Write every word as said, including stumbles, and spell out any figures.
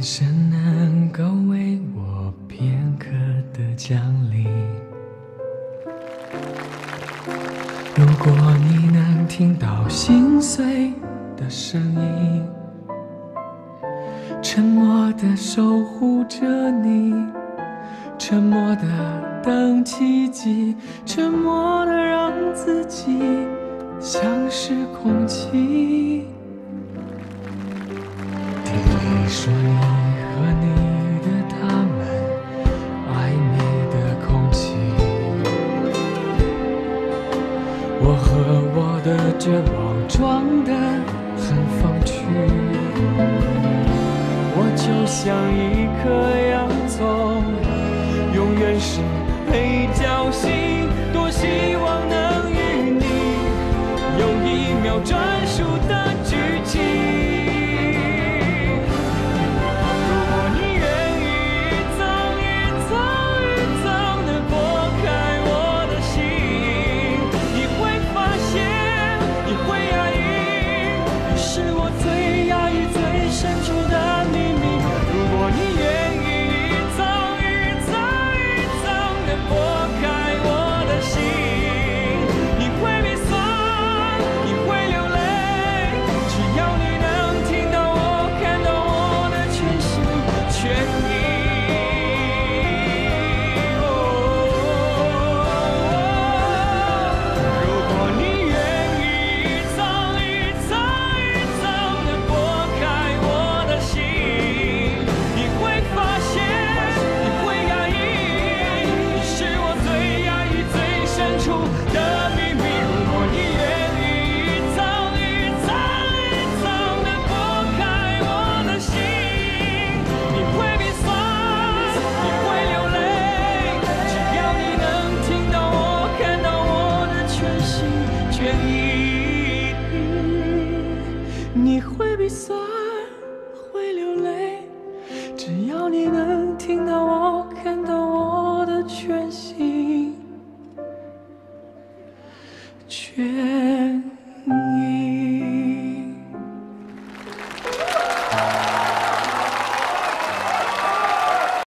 生能够为我片刻的降临。如果你能听到心碎的声音，沉默地守护着你，沉默地等奇迹，沉默地让自己像是空气。听你说你和你的他们暧昧的空气，我和我的绝望装得很风趣。我就像一颗洋葱，永远是配角戏，多希望能与你有一秒专属的剧情。你会鼻酸，会流泪，只要你能听到我，看到我的全心全